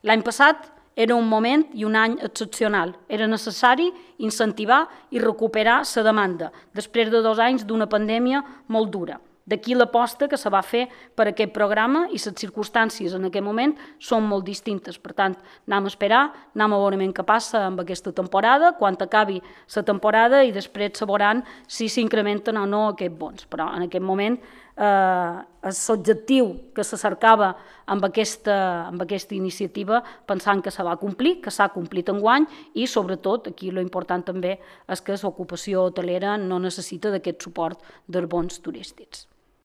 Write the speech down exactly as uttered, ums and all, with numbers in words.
L'any passat era un moment i un any excepcional. Era necessari incentivar i recuperar la demanda, després de dos anys d'una pandèmia molt dura. D'aquí l'aposta que se va fer per aquest programa i les circumstàncies en aquest moment són molt distintes. Per tant, anem a esperar, anem a veure què passa amb aquesta temporada, quan acabi la temporada i després sabran si s'incrementen o no aquests bons. Però en aquest moment eh, l'objectiu que se cercava amb aquesta, amb aquesta iniciativa pensant que se va complir, que s'ha complit enguany i sobretot aquí l'important també és que l'ocupació hotelera no necessita d'aquest suport dels bons turístics.